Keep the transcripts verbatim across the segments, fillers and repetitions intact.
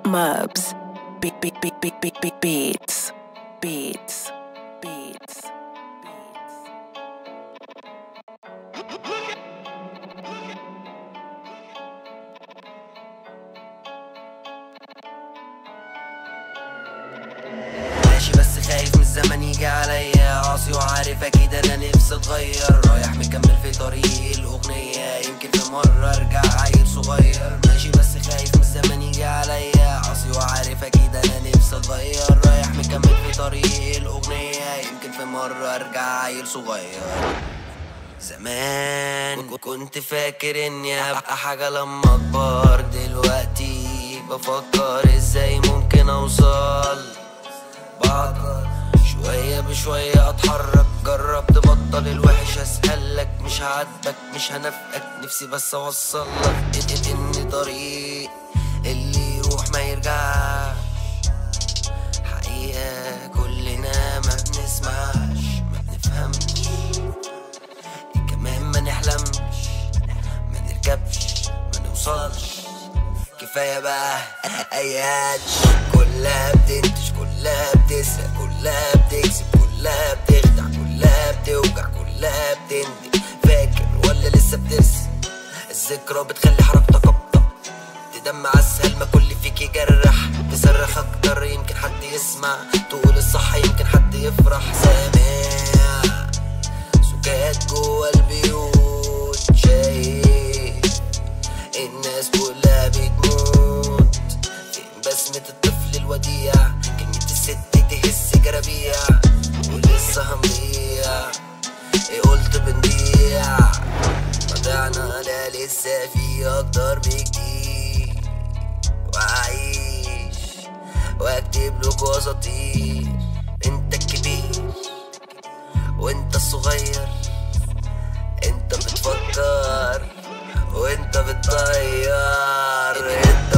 Mubs, beat, beat, beat, beat, beat, beat, beats, beats, beats. ماشي بس خايف من الزمن يجي عليا، عاصي وعارف اكيد انا نفسي اتغير، رايح مكمل في طريق الاغنية يمكن في مرة ارجع عيل صغير. ماشي بس خايف من الزمن يجي عليا، عاصي وعارف اكيد انا نفسي اتغير، رايح مكمل في طريق الاغنية يمكن في مرة ارجع عيل صغير. زمان كنت فاكر اني هبقى حاجة لما اكبر، دلوقتي بفكر ازاي ممكن اوصل. بعض شوية بشوية اتحرك، جرب تبطل الوحش اسألك، مش هعاتبك مش هنافقك، نفسي بس اوصلك ان ان طريق اللي يروح ما يرجعش. حقيقة كلنا ما بنسمعش ما بنفهمش، كمان ما نحلمش ما نركبش ما نوصلش. كفاية بقى ايات كلها بتنتج كلها بتسرق كلها بتكسب كلها بتخدع كلها بتوجع كلها بتندم. فاكر ولا لسه بترسم؟ الذكرى بتخلي حركتك ابطأ، تدمع اسهل ما كل فيك يجرح، تصرخ اكتر يمكن حد يسمع، تقول الصح يمكن حد يفرح. سامع سكات جوا البيوت، شايف الناس كلها بتموت، فين بسمة الطفل الوديع؟ كلمة الست تهز جرابيع، ولسه هنضيع ايه قلت بنضيع؟ وضعنا لا لسه في اكتر بكتير، وأعيش واكتب لك واساطير. انت الكبير وانت الصغير، انت بتفكر وانت بتطير، انت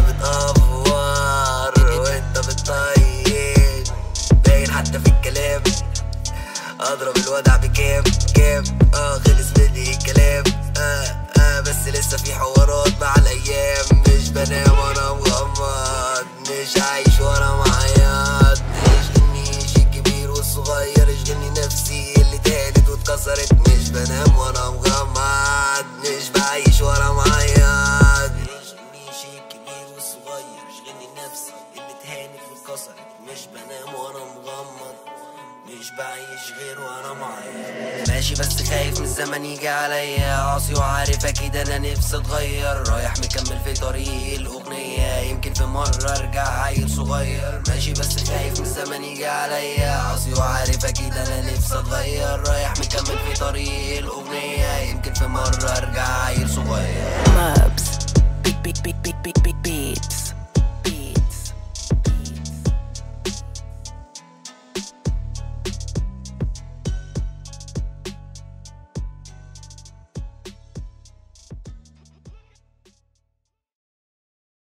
بتأفور وانت بتطير، باين حتى في الكلام. اضرب الودع بكام كام اه خلص مني الكلام اه اه بس لسه في حوارات مع الايام، مش بنام وانا مغمض، مش عايش وانا معيط. يشغلني شي الكبير والصغير، يشغلني نفسي اللي تهلت واتكسرت، مش بنام وانا مغمض، مش بعيش وانا معيط. يشغلني شي الكبير والصغير، يشغلني نفسي اللي تهانت واتكسرت، مش بنام وانا مغمض، مش بعيش غير وانا معايا. ماشي بس خايف من الزمن يجي عليا، عاصي وعارف اكيد انا نفسي اتغير، رايح مكمل في طريق الاغنية يمكن في مرة ارجع عيل صغير. ماشي بس خايف من الزمن يجي عليا، عاصي وعارف اكيد انا نفسي اتغير، رايح مكمل في طريق الاغنية يمكن في مرة ارجع عيل صغير. Mubs, beat, beat, beat, beat, beat, beat, beats.